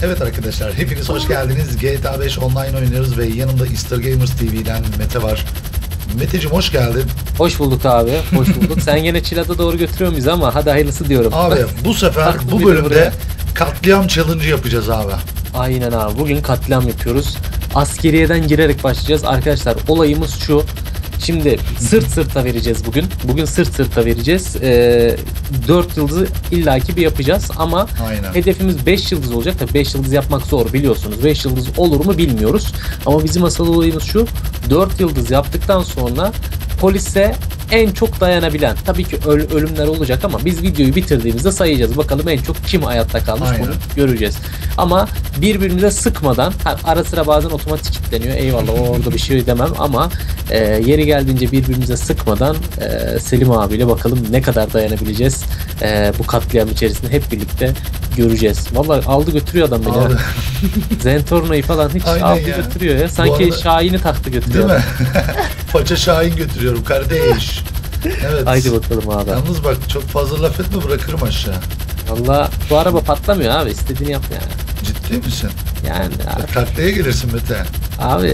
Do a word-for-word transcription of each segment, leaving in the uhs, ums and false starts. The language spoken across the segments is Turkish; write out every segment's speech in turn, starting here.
Evet arkadaşlar, hepiniz hoş geldiniz. G T A beş online oynuyoruz ve yanımda Easter Gamers T V'den Mete var. Meteciğim hoş geldin. Hoş bulduk abi, hoş bulduk. Sen yine Çilat'a doğru götürüyor muyuz ama hadi hayırlısı diyorum. Abi bu sefer bu bölümde katliam challenge yapacağız abi. Aynen abi, bugün katliam yapıyoruz. Askeriyeden girerek başlayacağız. Arkadaşlar olayımız şu. Şimdi sırt sırta vereceğiz bugün. Bugün sırt sırta vereceğiz. Ee, dört yıldızı illaki bir yapacağız ama Aynen. hedefimiz beş yıldız olacak. Tabii beş yıldız yapmak zor biliyorsunuz. beş yıldız olur mu bilmiyoruz. Ama bizim asıl olayımız şu. dört yıldız yaptıktan sonra polise en çok dayanabilen, tabii ki öl ölümler olacak ama biz videoyu bitirdiğimizde sayacağız. Bakalım en çok kim hayatta kalmış, Aynen. bunu göreceğiz. Ama birbirimize sıkmadan, ara sıra bazen otomatik kilitleniyor. Eyvallah, orada bir şey demem ama e, yeri geldiğince birbirimize sıkmadan e, Selim abiyle bakalım ne kadar dayanabileceğiz. E, bu katliam içerisinde hep birlikte göreceğiz. Vallahi aldı götürüyor adam beni. Abi. Zentorno'yu falan hiç Aynen aldı ya. götürüyor ya. Sanki arada... Şahin'i taktı götürüyor. Değil mi? Paça Şahin götürüyorum kardeş. Evet. Haydi bakalım abi. Yalnız bak, çok fazla laf etme, bırakırım aşağı. Valla bu araba patlamıyor abi, istediğini yap yani. Ciddi misin? Yani abi. Taklaya gelirsin Mete. Abi.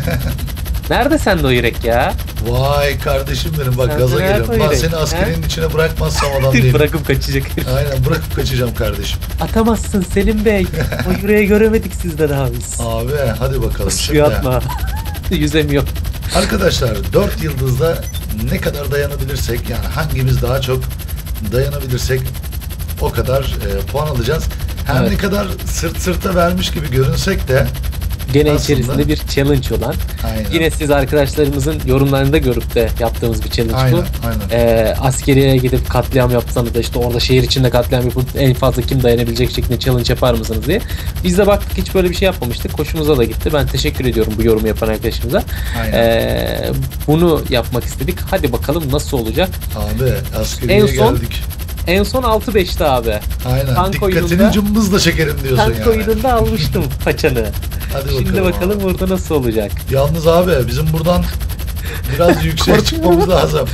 Nerede sende o yürek ya? Vay kardeşim benim, bak Sen gaza de nerede geliyorum. o Ben yürek, seni askerinin he? içine bırakmazsam adam değilim. Bırakıp kaçacak. Aynen, bırakıp kaçacağım kardeşim. Atamazsın Selim Bey. O yüreği göremedik sizden abi. Abi hadi bakalım Suya şimdi. atma. Yüzemiyor. Arkadaşlar dört yıldızda ne kadar dayanabilirsek, yani hangimiz daha çok dayanabilirsek o kadar e, puan alacağız. Her Evet. ne kadar sırt sırta vermiş gibi görünsek de Gene aslında... içerisinde bir challenge olan. Aynen. Yine siz arkadaşlarımızın yorumlarında görüp de yaptığımız bir challenge Aynen, bu. aynen. Ee, askeriye gidip katliam yapsanız da işte orada şehir içinde katliam yapıp en fazla kim dayanabilecek şeklinde challenge yapar mısınız diye. Biz de baktık, hiç böyle bir şey yapmamıştık. Hoşumuza da gitti. Ben teşekkür ediyorum bu yorumu yapan arkadaşımıza. Aynen. Ee, bunu yapmak istedik. Hadi bakalım nasıl olacak. Abi askeriye En son- geldik. En son altı beşti abi. Aynen. tank Dikkatini oyununda- cımbızla çekerim diyorsun Tank yani. oyununda almıştım paçanı. Hadi Şimdi bakalım. bakalım abi. burada nasıl olacak. Yalnız abi bizim buradan biraz yüksek çıkmamız lazım.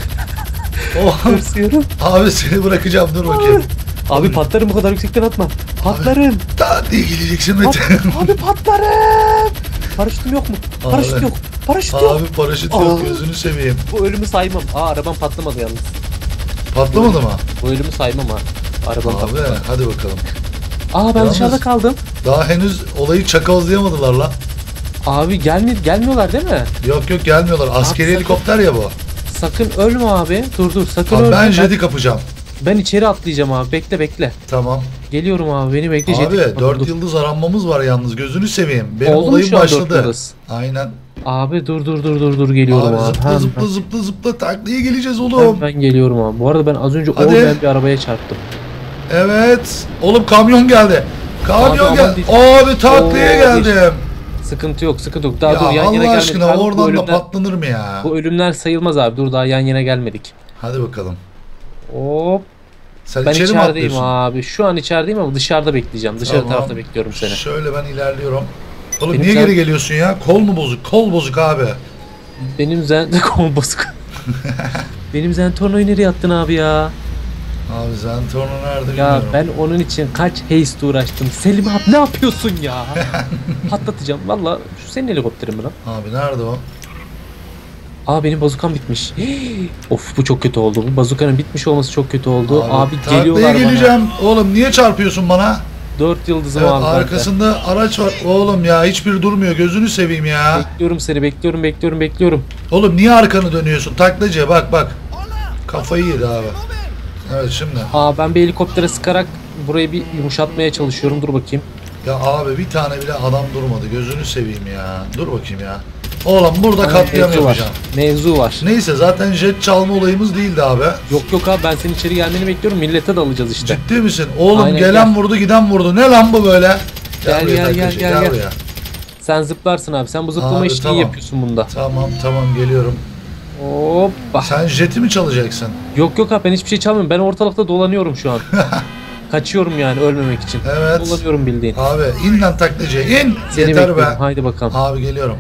Oh, Tırsıyorum. abi seni bırakacağım, dur bakayım. Abi patlarım, bu kadar yüksekten atma. Patlarım. Daha diye geleceksin Pat- Mete. abi patlarım. Paraşütüm yok mu? Paraşüt Abi. yok. Paraşüt yok. Abi paraşüt yok, Aa. gözünü seveyim. Bu ölümü saymam. Aa, arabam patlamadı yalnız. Patlamadı mı? Bu ölümü saymam ha. Arabam Abi patlamadı. hadi bakalım. Aa, ben Yalnız- dışarıda kaldım. Daha henüz olayı çakozlayamadılar lan. Abi gelmi gelmiyorlar değil mi? Yok yok, gelmiyorlar. Askeri Abi, helikopter ya bu. Sakın ölme abi. Dur dur, sakın Abi ölme. ben Ben, jeti kapacağım. ben içeri atlayacağım abi. Bekle bekle. Tamam. Geliyorum abi, beni bekle. jeti Abi kapadım, dört dur. yıldız aranmamız var yalnız, gözünü seveyim. Benim Oldu mu olayım şu an dört başladı. yıldız? Aynen. Abi dur dur dur dur dur geliyorum Abi abi. zıpla Hem- zıpla zıpla zıpla taklaya geleceğiz hem oğlum. ben geliyorum abi. Bu arada ben az önce Hadi. olmayan bir arabaya çarptım. Evet. Oğlum kamyon geldi. Kamyon Abi, geldi. aman Abi taklaya Oo, geldim. Sıkıntı yok, sıkıntı yok. Daha Ya dur, yan yana Allah gelmedik. aşkına Abi, bu oradan da ölümler, patlanır mı ya? bu ölümler sayılmaz abi. Dur, daha yan yana gelmedik. Hadi bakalım. Hop. Sen Ben içeri mi içerideyim atlıyorsun? abi. Şu an içerideyim ama dışarıda bekleyeceğim. Dışarı Tamam. tarafta bekliyorum seni. Şöyle ben ilerliyorum. Oğlum Benim niye sen- geri geliyorsun ya? Kol mu bozuk? Kol bozuk abi. Benim zen... Kol bozuk. Benim Zentorno'yu nereye attın abi ya? Abi Zentorno nerede Ya bilmiyorum. ben onun için kaç haste uğraştım. Selim abi ne yapıyorsun ya? Patlatacağım. Valla şu senin helikopterin mi lan? Abi nerede o? Aa, benim bazukam bitmiş. Of, bu çok kötü oldu. Bu bazukanın bitmiş olması çok kötü oldu. Abi, taklaya geliyorlar bana. geleceğim. Oğlum niye çarpıyorsun bana? Dört yıldızım Evet, abi. arkasında araç var. Oğlum ya hiçbir durmuyor. Gözünü seveyim ya. Bekliyorum seni, bekliyorum bekliyorum bekliyorum. Oğlum niye arkanı dönüyorsun? Taklacıya bak bak. Kafayı yedi abi. Evet şimdi. Aa, ben bir helikoptere sıkarak burayı bir yumuşatmaya çalışıyorum. Dur bakayım. Ya abi bir tane bile adam durmadı. Gözünü seveyim ya. Dur bakayım ya. Oğlum burada Ama katliam mevzu var. yapacağım. Mevzu var. Neyse zaten jet çalma olayımız değildi abi. Yok yok abi, ben senin içeri gelmeni bekliyorum. Millete de alacağız işte. Ciddi misin? Oğlum Aynen, gelen gel. vurdu giden vurdu. Ne lan bu böyle? Gel, buraya gel, taklacı, gel, gel, gel. buraya. Sen zıplarsın abi. Sen bu zıplama Abi, işini tamam. iyi yapıyorsun bunda. Tamam tamam geliyorum. Hoppa. Sen jeti mi çalacaksın? Yok yok abi, ben hiçbir şey çalmıyorum. Ben ortalıkta dolanıyorum şu an. Kaçıyorum yani ölmemek için. Evet. Dolanıyorum bildiğin. Abi in lan taklacıya in. Seni Yeter be. bekliyorum. Haydi bakalım. Abi geliyorum.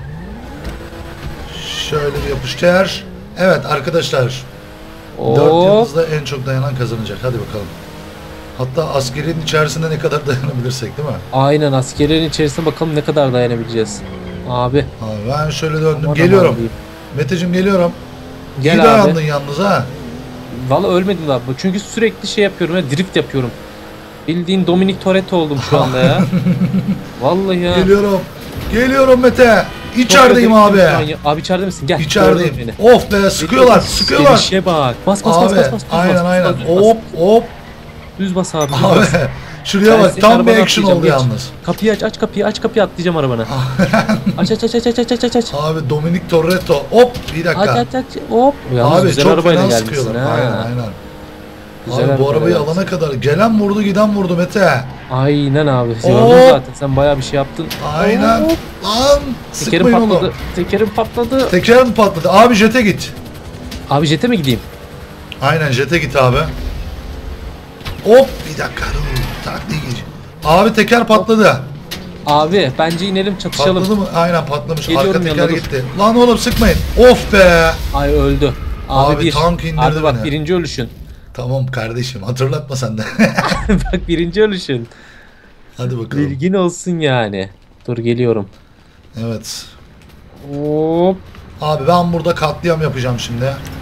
Şöyle bir yapıştır. Evet arkadaşlar. dört Hop. yıldızda en çok dayanan kazanacak. Hadi bakalım. Hatta askerinin içerisinde ne kadar dayanabilirsek değil mi? Aynen, askerlerin içerisine bakalım ne kadar dayanabileceğiz. Abi. Abi ben şöyle döndüm. Aman Geliyorum. aman Meteciğim geliyorum. Gel İyi abi. dayandın yalnız ha. Valla ölmedim abi. Çünkü sürekli şey yapıyorum ya, drift yapıyorum. Bildiğin Dominic Toretto oldum şu anda ya. Vallahi ya. Geliyorum. Geliyorum Mete. Çok İçerideyim da abi. driftim şu an ya. Abi içeride misin? Gel. İçerideyim. Gördün beni. Of be, sıkıyorlar, sıkıyorlar. Gelişe bak. Bas bas bas Abi, bas bas. bas, aynen bas, aynen. Düz bas. Hop hop. Düz bas abi. Düz Abi bas. şuraya Ben bak, senin tam bir arabana action atlayacağım, oldu geç. yalnız. Kapıyı aç, aç kapıyı, aç kapıyı, atlayacağım arabana. aç aç aç aç aç aç aç aç. Abi Dominic Toretto. Hop bir dakika. Aç aç aç. Hop. Yalnız Abi güzel çok arabayla fena gelmişsin sıkıyorlar. ha. Aynen aynen. Güzel Abi bu arabayla arabayı gelmişsin. alana kadar gelen vurdu giden vurdu Mete. Aynen abi. Hop. Gördüm zaten. Sen bayağı bir şey yaptın. Aynen. Hop. Lan Tekerim sıkmayın patladı. onu. Tekerim patladı. Teker mi patladı? Abi jete git. Abi jete mi gideyim? Aynen jete git abi. Hop bir dakika. Dur, taktiği geç. Abi teker patladı. Abi bence inelim, çatışalım. Patladı mı? Aynen patlamış. Geliyorum Arka teker yanına, dur. gitti. Lan oğlum sıkmayın. Of be. Ay öldü. Abi, Abi bir. tank indirdi Abi bak beni. birinci ölüşün. Tamam kardeşim, hatırlatma sen de. Bak birinci ölüşün. Hadi bakalım. Bilgin olsun yani. Dur geliyorum. Evet. Hop. Abi ben burada katliam yapacağım şimdi.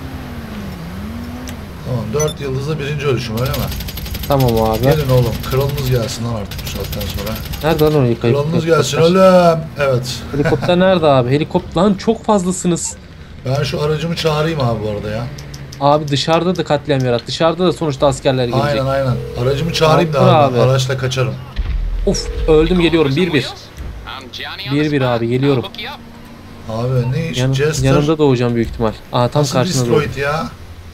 Tamam, dört yıldızlı birinci ölüşüm öyle mi? Tamam abi. Gelin oğlum, kralınız gelsin lan artık bu saatten sonra. Nerede lan o helikopter? Kralınız gelsin oğlum. Evet. Helikopter nerede abi? Helikopter lan, çok fazlasınız. Ben şu aracımı çağırayım abi bu arada ya. Abi dışarıda da katliam yarat. Dışarıda da sonuçta askerler gelecek. Aynen aynen. Aracımı çağırayım da Tamam, abi. abi. Araçla kaçarım. Of, öldüm, geliyorum. bir bir. bir bir abi, geliyorum. Abi ne iş? Yan, Jester. yanında doğacağım büyük ihtimal. Aa, tam Nasıl karşında doğdum. destroyed ya?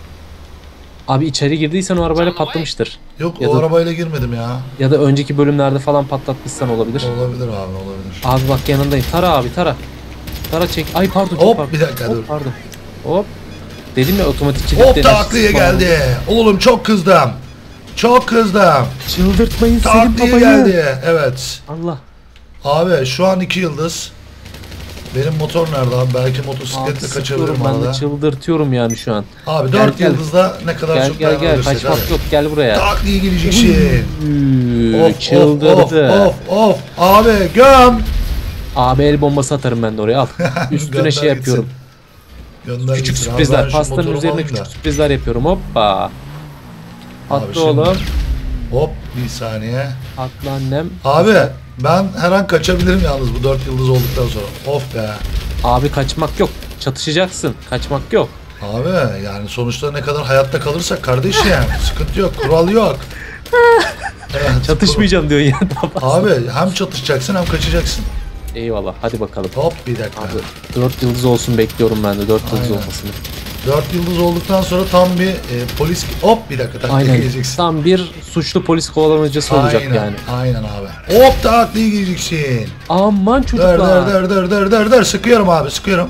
Abi içeri girdiysen o arabayla patlamıştır. Yok Ya o da- arabayla girmedim ya. Ya da önceki bölümlerde falan patlatmışsan olabilir. Olabilir abi olabilir. Abi bak yanındayım. Tara abi, tara. Tara çek. Ay pardon. çok Hop, pardon. bir dakika, Hop, dur. Pardon. Hop. Dedim ya otomatik Hop kilitlenir. takliye geldi. Oğlum çok kızdım. Çok kızdım. Çıldırtmayın Selim Takliye babayı. geldi. Evet. Allah. Abi şu an iki yıldız. Benim motor nerede abi? Belki Abi motosikletle sıkıyorum, kaçabilirim ben de arada. çıldırtıyorum yani şu an. Abi Gel, dört gel. yıldızda ne kadar Gel çok gel gel, dayanabilirsek kaçmak hadi. yok, gel buraya. Takliye gelecek şey. Üü, Of of çıldırdı. of of. Abi göm. Abi el bombası atarım ben de oraya, al. Üstüne Gönder şey yapıyorum. gitsin. Gönder Küçük gitsin. Abi sürprizler. ben şu Pastanın motorumu üzerine alayım küçük da. sürprizler yapıyorum. Hoppa. Abi Atla şimdi- oğlum. Hop bir saniye. Atla annem. Abi ben her an kaçabilirim yalnız bu dört yıldız olduktan sonra. Of be. Abi kaçmak yok. Çatışacaksın. Kaçmak yok. Abi yani sonuçta ne kadar hayatta kalırsak kardeşim sıkıntı yok, kural yok. Evet, Çatışmayacağım diyorsun ya. Daha fazla. Abi hem çatışacaksın hem kaçacaksın. Eyvallah. Hadi bakalım. Hop bir dakika. Abi dört yıldız olsun bekliyorum ben de. dört yıldız Aynen. olmasını. dört yıldız olduktan sonra tam bir e, polis... Hop bir dakika takliye Aynen. geleceksin. Tam bir suçlu polis kovalamacası olacak Aynen, yani. aynen abi. Hop takliye geleceksin. Aman Dur çocuklar. dur dur dur dur dur dur sıkıyorum abi sıkıyorum.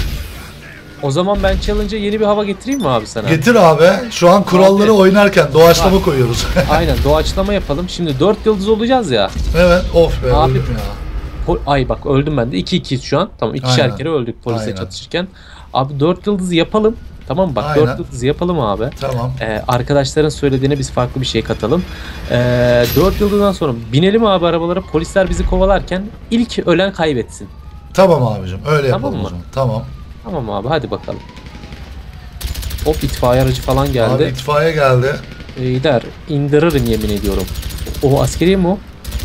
O zaman ben challenge'a yeni bir hava getireyim mi abi sana? Getir abi. Şu an kuralları Abi. oynarken doğaçlama koyuyoruz. Aynen, doğaçlama yapalım. Şimdi dört yıldız olacağız ya. Evet of be Abi- öldüm ya. Po- Ay bak öldüm ben de. iki ikiyiz şu an. Tamam, ikişer Aynen. kere öldük polisle Aynen. çatışırken. Abi dört yıldızı yapalım. Tamam mı? Bak Aynen. dört yıldızı yapalım abi. Tamam. Ee, arkadaşların söylediğine biz farklı bir şey katalım. Ee, dört yıldızdan sonra binelim abi arabalara. Polisler bizi kovalarken ilk ölen kaybetsin. Tamam abicim öyle Tamam yapalım mı? o zaman. Tamam. Tamam abi, hadi bakalım. Hop, itfaiye aracı falan Abi geldi. itfaiye geldi. Ee, gider indiririm yemin ediyorum. O askeriye mi o?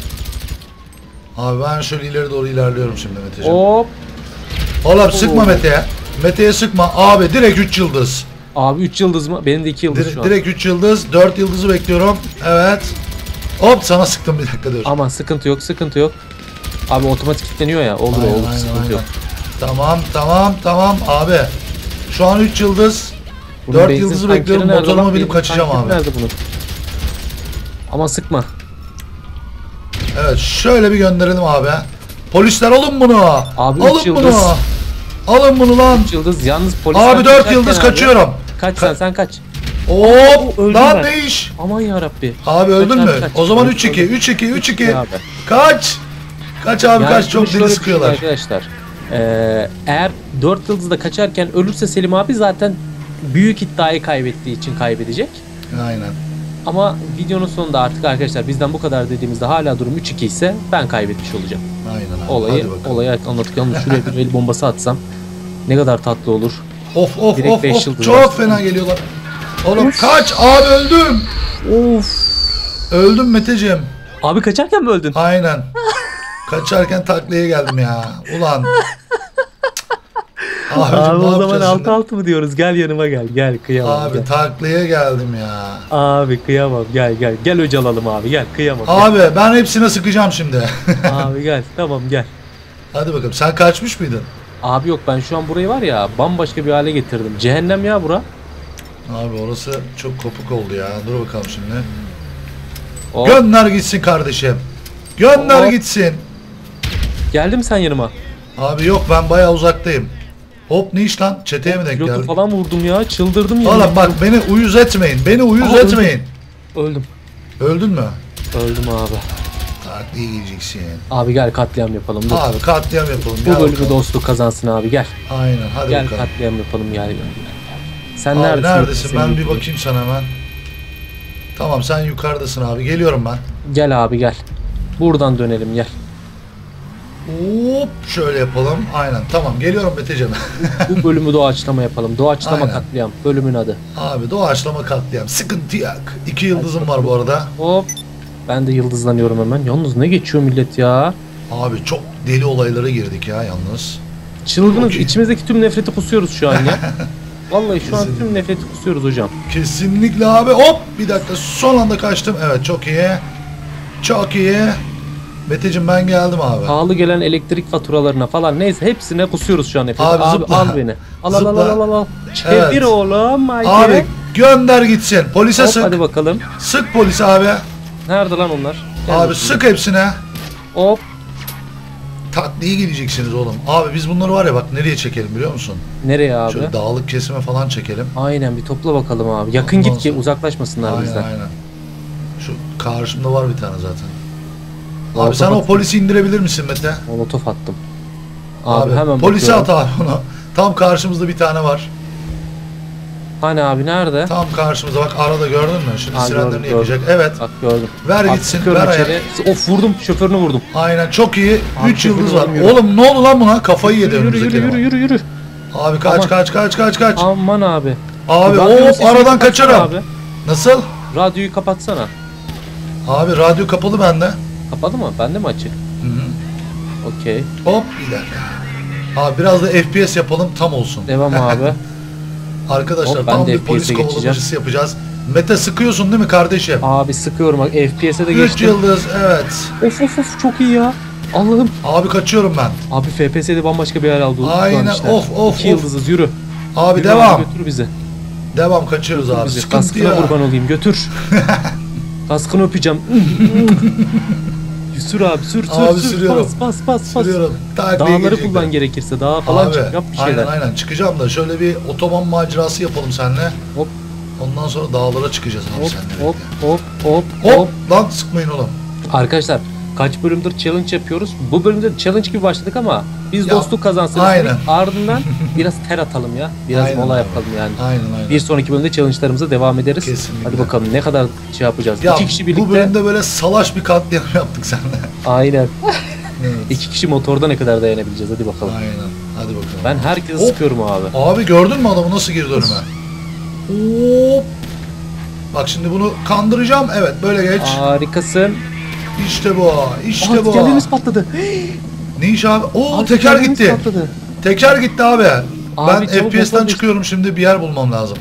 Abi ben şöyle ileri doğru ilerliyorum şimdi Meteciğim. Hop. Oğlum sıkma Oo. Mete'ye. Mete'ye sıkma. Abi direkt üç yıldız. Abi üç yıldız mı? Benim de iki yıldız Dire- şu an. direkt üç yıldız. dört yıldızı bekliyorum. Evet. Hop sana sıktım bir dakika dur. Aman sıkıntı yok, sıkıntı yok. Abi otomatik kilitleniyor ya. Olur Aynen, olur, aynen, sıkıntı aynen. yok. Tamam tamam tamam abi. Şu an üç yıldız. Bunun dört benzin yıldızı tankeri bekliyorum. nerede Motoruma lan? binip Benzin kaçacağım tankeri abi. Nerede bunun? Ama sıkma. Evet şöyle bir gönderelim abi. Polisler alın bunu. Abi üç alın yıldız. bunu. Alın bunu lan. üç yıldız yalnız polisler Abi dört kaçarken yıldız abi- kaçıyorum. Kaç sen sen kaç. Hop öldüm lan ben. ne iş? Aman yarabbi. Abi öldün Kaç mü? abi, kaç. O zaman Öldüm, üç iki öldüm. üç iki üç iki. Abi. Kaç. Kaç abi Yani kaç çok şöyle deli bir şey sıkıyorlar. Arkadaşlar. Ee, eğer dört yıldızda kaçarken ölürse Selim abi zaten büyük iddiayı kaybettiği için kaybedecek. Aynen. Ama videonun sonunda artık arkadaşlar bizden bu kadar dediğimizde hala durum üç iki ise ben kaybetmiş olacağım. Aynen abi. Olayı, Hadi bakalım. olayı anlattık. Yalnız şuraya bir el bombası atsam ne kadar tatlı olur. Of of Direkt of beş of. yıldız Çok var. fena geliyorlar. Oğlum kaç abi, öldüm. Of. Öldüm Meteciğim. Abi kaçarken mi öldün? Aynen. Kaçarken taklaya geldim ya. Ulan. Abicim, Abi ne o zaman yapacağız altı şimdi? altı mı diyoruz? Gel yanıma gel. Gel kıyamam. Abi Gel. taklaya geldim ya. Abi kıyamam. Gel gel. Gel öc alalım abi. Gel kıyamam. Abi ben hepsine sıkacağım şimdi. Gel. Abi gel. Tamam gel. Hadi bakalım. Sen kaçmış mıydın? Abi yok, ben şu an burayı var ya bambaşka bir hale getirdim. Cehennem ya bura. Abi orası çok kopuk oldu ya. Dur bakalım şimdi. Hop. Gönder gitsin kardeşim. Gönder Hop. gitsin. Geldin mi sen yanıma? Abi yok, ben bayağı uzaktayım. Hop, ne iş lan? Çeteye mi denk Pilotu geldik? falan vurdum ya. Çıldırdım ya. Oğlum bak, beni uyuz etmeyin. Beni uyuz Aa, etmeyin. Öldüm. Öldün mü? Öldüm abi. Taklaya geleceksin. Abi gel katliam yapalım. Dur. Abi katliam yapalım. Bu Gel bölümü bakalım. dostluk kazansın abi, gel. Aynen, hadi Gel bakalım. katliam yapalım, gel. gel. Sen Abi neredesin? neredesin? Seni Ben bir bekliyorum. bakayım sana hemen. Tamam, sen yukarıdasın abi. Geliyorum ben. Gel abi gel. Buradan dönelim, gel. Hop, şöyle yapalım. Aynen, tamam, geliyorum Meteciğim. Bu bölümü doğaçlama yapalım. Doğaçlama Aynen. katliam. Bölümün adı. Abi doğaçlama katliam. Sıkıntı yok. İki yıldızım var bu arada. Hop. Ben de yıldızlanıyorum hemen. Yalnız ne geçiyor millet ya? Abi çok deli olaylara girdik ya yalnız. Çılgınız. Okey. İçimizdeki tüm nefreti kusuyoruz şu an ya. Vallahi şu an Kesinlikle. tüm nefreti kusuyoruz hocam. Kesinlikle abi. Hop, bir dakika, son anda kaçtım. Evet, çok iyi. Çok iyi. Meteciğim, ben geldim abi. Pahalı gelen elektrik faturalarına falan neyse hepsine kusuyoruz şu an nefreti. Abi Abi, zıpla. al beni. Al al al Zıpla. al al al. Çevir Evet. oğlum. Haydi. Abi gönder gitsin. Polise Hop, sık. hadi bakalım. Sık polise abi. Nerede lan onlar? Gel Abi bakayım. sık hepsine. Hop. Taklaya geleceksiniz oğlum. Abi biz bunları var ya, bak nereye çekelim biliyor musun? Nereye abi? Şöyle dağlık kesime falan çekelim. Aynen, bir topla bakalım abi. Yakın Ondan git ki sonra- uzaklaşmasınlar Aynen bizden. aynen. Şu karşımda var bir tane zaten. Molotof Abi sen o attım. polisi indirebilir misin Mete? Molotof attım. Abi, Abi, hemen polise bakıyorum. at abi onu. Tam karşımızda bir tane var. Hani abi nerede? Tam karşımızda, bak arada, gördün mü? Şimdi Ha, sirenlerini gördüm, yakacak. Evet. Bak gördüm. Ver Abi gitsin. sıkıyorum Ver içeri. ayak. Of, vurdum, şoförünü vurdum. Aynen, çok iyi. Abi, üç yıldız var. yürü, yürü. Oğlum ne oldu lan buna? Kafayı yedi Yürü yürü önümüzdeki yürü eleman. yürü yürü. Abi kaç Aman. kaç kaç kaç kaç. Aman abi. Abi Radyonun hop, sesini aradan kapatsana kaçarım. Abi. Nasıl? Radyoyu kapatsana. Abi radyo kapalı bende. Kapalı mı? Bende mi açık? Hı hı. Okey. Hop, bir dakika. Abi biraz da F P S yapalım, tam olsun. Devam abi. Arkadaşlar Hop, ben tam de bir F P polis S'e geçeceğim. kovalamacısı yapacağız. Mete, sıkıyorsun değil mi kardeşim? Abi sıkıyorum bak, F P S'e de üç geçtim. yıldız, evet. Of of of, çok iyi ya. Allah'ım. Abi kaçıyorum ben. Abi F P S'de bambaşka bir yer aldı. şu an Aynen, işler. of, of, İki of. yıldızız, yürü. Abi Yürü devam. abi, götür bizi. Devam, kaçıyoruz Götür abi. bizi. Sıkıntı Kaskına ya. kurban olayım, götür. Kaskını öpeceğim. Sür abi, sür sür Abi sür. sürüyorum. Bas bas bas bas. Sürüyorum. Taklaya Dağları gelecekler. kullan gerekirse, dağa falan Abi, çık, yap bir şeyler. aynen aynen çıkacağım da şöyle bir otoban macerası yapalım seninle. Hop Ondan sonra dağlara çıkacağız abi hop seninle. hop birlikte. hop hop Hop. hop. Lan sıkmayın oğlum. Arkadaşlar kaç bölümdür challenge yapıyoruz. Bu bölümde challenge gibi başladık ama biz Ya, dostluk kazansın aynen. istedik. Ardından biraz ter atalım ya. Biraz Aynen mola abi. yapalım yani. Aynen aynen. Bir sonraki bölümde challenge'larımıza devam ederiz. Kesinlikle. Hadi bakalım ne kadar şey yapacağız. Ya, İki kişi birlikte. bu bölümde böyle salaş bir katliam yaptık seninle. Aynen. Evet. İki kişi motorda ne kadar dayanabileceğiz, hadi bakalım. Aynen. Hadi bakalım. Ben herkese Hop. sıkıyorum abi. Abi gördün mü adamı nasıl girdi önüme? Hop. Bak şimdi bunu kandıracağım. Evet, böyle geç. Harikasın. İşte bu. İşte Aa, bu. tekerlerimiz patladı. Ne iş abi? Oo, Abi, teker tekerlerimiz gitti. patladı. Teker gitti abi. Abi, Ben çabuk F P S'ten motor çıkıyorum şimdi, bir yer bulmam lazım.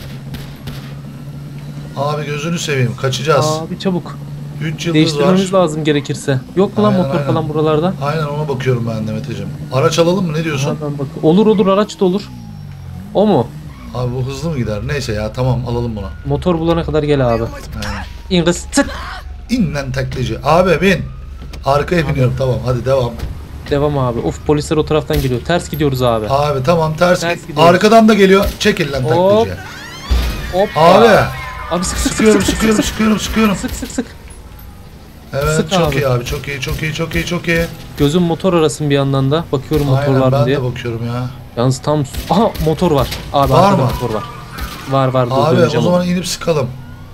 Abi gözünü seveyim, kaçacağız. Abi çabuk. üç yıldız Değiştirmemiz var. lazım gerekirse. Yok mu lan Aynen, motor aynen. falan buralarda? Aynen, ona bakıyorum ben de Meteciğim. Araç alalım mı, ne diyorsun? Hemen bak. Olur olur, araç da olur. O mu? Abi bu hızlı mı gider? Neyse ya, tamam, alalım bunu. Motor bulana kadar gel abi. Aynen. İn kız. Tık. İn lan taklacı. Abi bin. Arkaya biniyorum, tamam, hadi devam. Devam abi. Of, polisler o taraftan geliyor. Ters gidiyoruz abi. Abi tamam, ters, Ters git. gidiyoruz. Arkadan da geliyor. Çekil lan Hop. taklacı. Hoppa. Abi. Abi sık sık Sıkıyorum, sık sık sıkıyorum, sık sıkıyorum, sıkıyorum. sık sık sık. Evet, Sık çok abi. iyi abi, çok iyi, çok iyi, çok iyi, çok iyi. Gözüm motor arasın bir yandan da. Bakıyorum motor Aynen, var mı ben diye. de bakıyorum ya. Yalnız tam... Aha, motor var. Abi Var arkada mı? motor var. Var var. Dur, Abi o döneceğim zaman ona. inip sıkalım.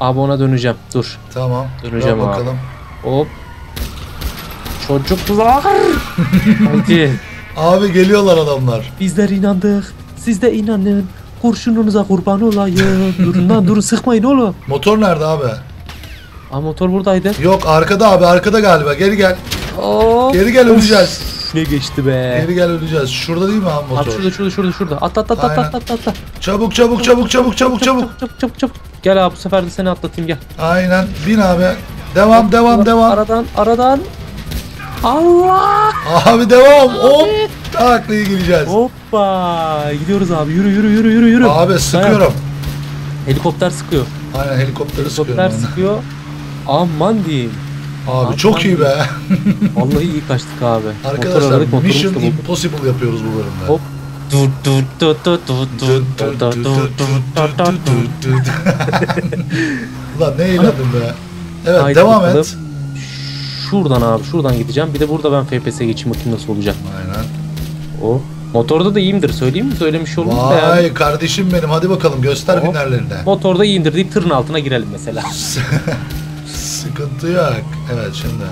Abi ona döneceğim. Dur. Tamam. Döneceğim Dön abi. bakalım. Hop. Çocuklar. Hadi. Abi geliyorlar adamlar. Bizler inandık. Siz de inanın. Kurşununuza kurban olayım. Durun lan durun sıkmayın oğlum. Motor nerede abi? Aa motor buradaydı. Yok arkada abi, arkada galiba. Geri gel. Oo. Geri gel, öleceğiz. Ne geçti be. Geri gel, öleceğiz. Şurada değil mi abi motor? Abi şurada şurada şurada şurada. At at at at Aynen. at at at. at. Çabuk çabuk çabuk çabuk çabuk çabuk. Çabuk çabuk çabuk çabuk. Gel abi bu sefer de seni atlatayım gel. Aynen. Bin abi. Devam devam devam. Aradan aradan. Allah. Abi devam. Hop. Taklaya gireceğiz. Hoppa. Gidiyoruz abi. Yürü yürü yürü yürü yürü. Abi sıkıyorum. Helikopter sıkıyor. Aynen, helikopteri sıkıyorum. Helikopter aynen. sıkıyor. Aman diyeyim. Abi Aman çok iyi be. Vallahi iyi kaçtık abi. Motor Arkadaşlar aradık, motorumuz Mission da bu. Impossible yapıyoruz bu bölümde. Hop. Dur dur dur dur dur dur dur dur dur dur dur dur. Ulan ne eğlendim be. Evet Haydi devam bakalım. et. Şuradan abi şuradan gideceğim. Bir de burada ben F P S geçeyim bakayım nasıl olacak. Aynen. O. Motorda da iyiyimdir söyleyeyim mi? Söylemiş olayım da yani. Vay kardeşim benim, hadi bakalım göster Hop. binerlerine. Motorda iyiyimdir deyip tırın altına girelim mesela. Sıkıntı yok. Evet şimdi.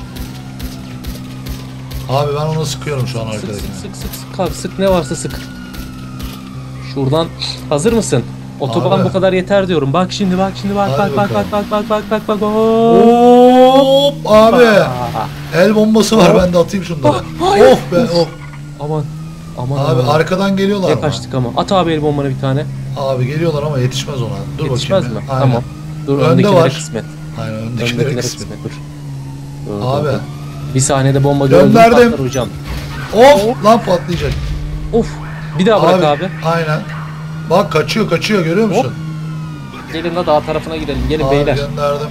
Abi ben ona sıkıyorum şu an Sık arkadakine. sık sık sık sık abi sık ne varsa sık. Şuradan hazır mısın? Otoban Abi. bu kadar yeter diyorum. Bak şimdi bak şimdi bak Hadi bak bak bakalım. bak bak bak bak bak bak. Hop abi. Aa. El bombası var, Hop. ben de atayım şunları. Ah, hayır. Of be of. Aman. Aman Abi aman. arkadan geliyorlar Ne mı? kaçtık ama. At abi el bombanı bir tane. Abi geliyorlar ama yetişmez ona. Dur Yetişmez mi? bakayım. bir. Aynen. Tamam. Dur Önde öndekilere var. kısmet. Aynen öndekilere Öndekilere kısmet. kısmet dur. Dur, dur, Abi. dur. Bir saniyede bomba gördüm Gönderdim. patlar hocam. Of lan patlayacak. Of. Bir daha bırak abi. Aynen. Bak kaçıyor kaçıyor, görüyor musun? Hop. Gelin de dağ tarafına gidelim. Gelin Abi beyler. gönderdim.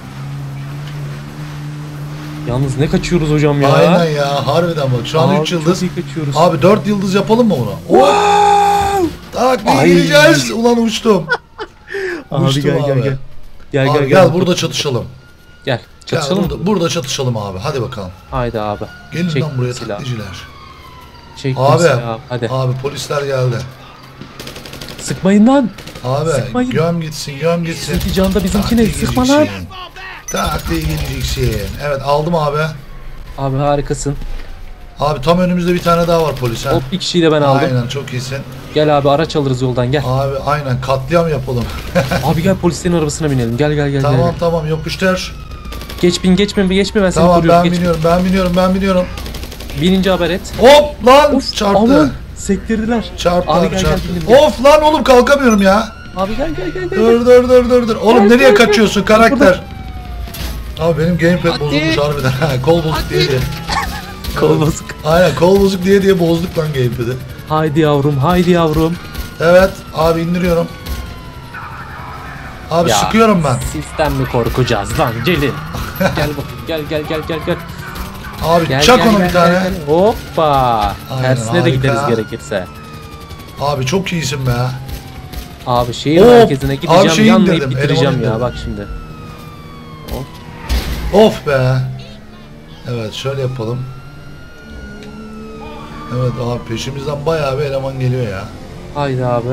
Yalnız ne kaçıyoruz hocam ya. Aynen ya, harbiden bak şu an Abi, üç yıldız. Çok iyi kaçıyoruz. Abi dört yıldız yapalım mı bunu? Wow! Tak ne Ay. gireceğiz? Ulan uçtum. Abi Uçtum gel gel abi. gel. Gel Abi gel gel, gel. burada çatışalım. Gel. Gel Çatışalım mı? burada, burada çatışalım abi. Hadi bakalım. Haydi abi. Gelin Çektim lan buraya silahı. taklitçiler. Çektim Abi. silahı. Hadi. Abi polisler geldi. Sıkmayın lan. Abi Sıkmayın. göm gitsin göm gitsin. Zeki Can da bizimkine Takliye sıkma lan. gideceksin. Takliye gideceksin. Evet aldım abi. Abi harikasın. Abi tam önümüzde bir tane daha var polis. ha. Hop bir kişiyi de ben aldım. Aynen çok iyisin. Gel abi araç alırız yoldan gel. Abi aynen katliam yapalım. Abi gel polislerin arabasına binelim. Gel gel gel. Tamam gel. tamam yapıştır. Geç bin geç bin geç bin ben seni Tamam koruyorum. ben Geç. biniyorum ben biniyorum ben biniyorum. Binince haber et. Hop lan Of, çarptı. aman, sektirdiler. Çarptı Abi abi, gel, gel, çarptı. bindim, gel. Of lan oğlum kalkamıyorum ya. Abi gel gel gel gel. Dur dur dur dur dur. Oğlum Gel, nereye gel, kaçıyorsun karakter? Abi benim gamepad bozulmuş harbiden. Ha, kol bozuk diye diye. Kol bozuk. Aynen kol bozuk diye diye bozduk lan gamepad'i. Haydi yavrum haydi yavrum. Evet abi indiriyorum. Abi Ya, sıkıyorum ben. Sizden mi korkacağız lan gelin. Gel bakayım gel gel gel gel gel. Abi Gel, çak gel, onu gel, bir tane. gel, gel. Hoppa. Aynen, Tersine de harika. gideriz gerekirse. Abi çok iyisin be. Abi şehir Hop, merkezine abi gideceğim şeyi yanlayıp indirdim, bitireceğim elemanı ya indirdim. bak şimdi. Of be. Evet şöyle yapalım. Evet abi peşimizden bayağı bir eleman geliyor ya. Haydi abi.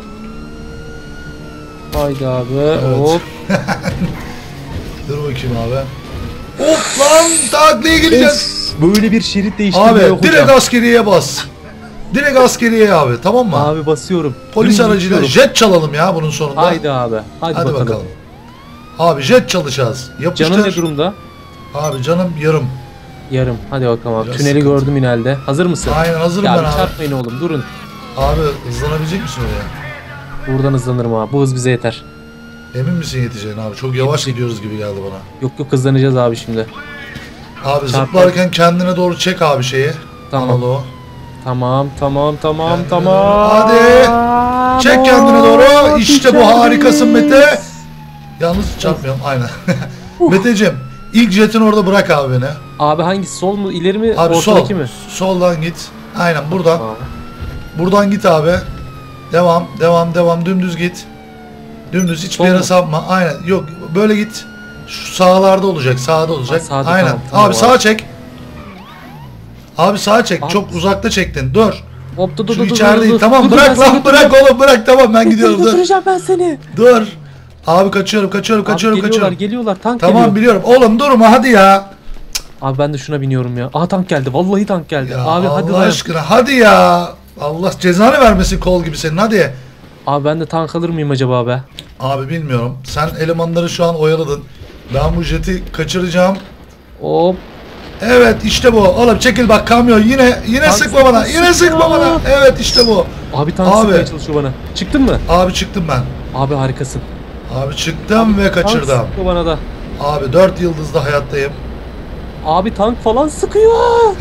Haydi abi. Evet. Hop. Dur bakayım abi. Of lan takliye geleceğiz. Of, böyle bir şerit değiştirme Abi yok direkt hocam. askeriyeye bas. Direkt askeriyeye abi tamam mı? Abi basıyorum. Polis Dümdüz aracıyla gidiyorum. jet çalalım ya bunun sonunda. Haydi abi. Hadi, Hadi bakalım. bakalım. Abi jet çalışacağız. Yapıştır. Canın ne durumda? Abi canım yarım. Yarım. Hadi bakalım abi. Biraz Tüneli sıkıntı. gördüm inelde. Hazır mısın? Aynen hazırım Ya ben bir abi. çarpmayın oğlum durun. Abi hızlanabilecek misin oraya? Buradan hızlanırım abi. Bu hız bize yeter. Emin misin yeteceğine abi? Çok yavaş Yetecek. gidiyoruz gibi geldi bana. Yok yok hızlanacağız abi şimdi. Abi Çarpma. zıplarken kendine doğru çek abi şeyi. Tamam. Analoğu. Tamam tamam tamam Kendine tamam. Hadi. Çek kendine doğru. İşte bu harikasın Mete. Yalnız çarpmıyorum aynen. Meteciğim ilk jetin orada bırak abi beni. Abi hangisi sol mu ileri mi Abi sol. ortadaki mi? Soldan git. Aynen buradan. Tamam. Buradan git abi. Devam devam devam dümdüz git. Dümdüz hiçbir Sol yere mu? sapma. Aynen yok böyle git. Şu sağlarda olacak sağda olacak. Ha, sağda, Aynen. tamam, tamam abi abi. sağa çek. Abi sağa çek. Abi. Çok uzakta çektin. Dur. Hop dur dur Şu dur dur. içerideyi. dur. Tamam Dur, dur, bırak ben lan seni bırak götüreceğim. oğlum bırak tamam ben gidiyorum dur. Götüreceğim ben seni. Dur. Abi kaçıyorum kaçıyorum kaçıyorum Abi geliyorlar kaçıyorum. geliyorlar tank Tamam geliyor. biliyorum. Oğlum durma hadi ya. Abi ben de şuna biniyorum ya. Aha tank geldi. Vallahi tank geldi. Ya Abi hadi Allah dayan. aşkına hadi ya. Allah cezanı vermesin kol gibi senin hadi. Abi ben de tank alır mıyım acaba be? Abi bilmiyorum. Sen elemanları şu an oyaladın. Ben bu jeti kaçıracağım. Hop. Evet işte bu. Oğlum çekil bak kamyon yine yine Tank sıkma bana. Yine sıkma. sıkma bana. Evet işte bu. Abi tank Abi. sıkmaya çalışıyor bana. Çıktın mı? Abi çıktım ben. Abi harikasın. Abi çıktım ve kaçırdım. Tank sıkıyor bana da. Abi dört yıldızda hayattayım. Abi tank falan sıkıyor.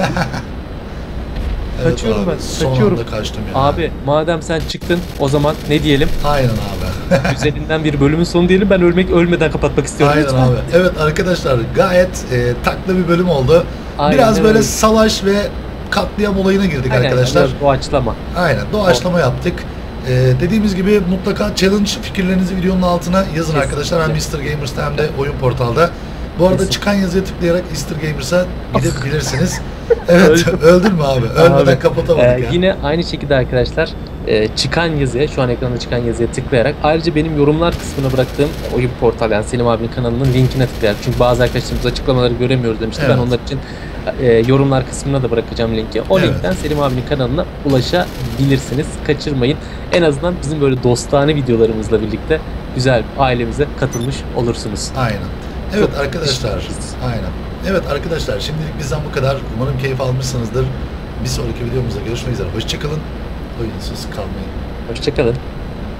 Evet Kaçıyorum abi, ben, Son kaçıyorum. anda kaçtım ya. Abi madem sen çıktın o zaman ne diyelim? Aynen abi. Güzelinden bir bölümün sonu diyelim. Ben ölmek ölmeden kapatmak istiyorum. Aynen lütfen. abi. Evet arkadaşlar gayet e, taklı bir bölüm oldu. Aynen Biraz böyle öyle. savaş ve katliam olayına girdik Aynen, arkadaşlar. biraz doğaçlama. Aynen doğaçlama yaptık. Ee, dediğimiz gibi mutlaka challenge fikirlerinizi videonun altına yazın Kesinlikle. arkadaşlar. Hem mister Gamers'ta hem de oyun portalda. Bu arada Kesinlikle. çıkan yazıya tıklayarak mister Gamers'a gidebilirsiniz. Evet Öldüm. öldün mü abi? Ölmeden Abi, kapatamadık e, ya. Yine aynı şekilde arkadaşlar e, çıkan yazıya, şu an ekranda çıkan yazıya tıklayarak, ayrıca benim yorumlar kısmına bıraktığım oyun portal, yani Selim abinin kanalının linkine tıklayarak, çünkü bazı arkadaşlarımız açıklamaları göremiyoruz demişti. Evet. Ben onlar için e, yorumlar kısmına da bırakacağım linki. O Evet. linkten Selim abinin kanalına ulaşabilirsiniz. Kaçırmayın. En azından bizim böyle dostane videolarımızla birlikte güzel ailemize katılmış olursunuz. Aynen. Evet Çok arkadaşlar. teşekkür ederiz. Aynen. Evet arkadaşlar şimdilik bizden bu kadar. Umarım keyif almışsınızdır. Bir sonraki videomuzda görüşmek üzere. Hoşçakalın. Oyunsuz kalmayın. Hoşçakalın.